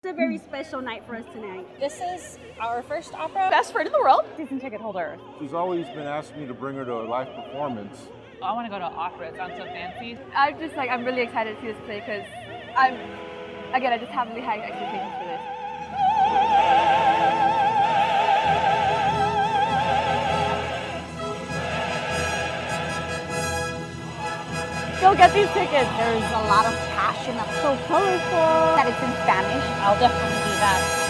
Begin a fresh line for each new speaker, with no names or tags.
It's a very special night for us tonight.
This is our first opera.
Best friend in the world. Season ticket holder.
She's always been asking me to bring her to a live performance.
I want to go to opera. It sounds so fancy.
I'm really excited to see this play because I just have really high expectations for this.
Go get these tickets.
There's a lot of passion.
So colorful.
That it's in Spanish.
I'll definitely do that.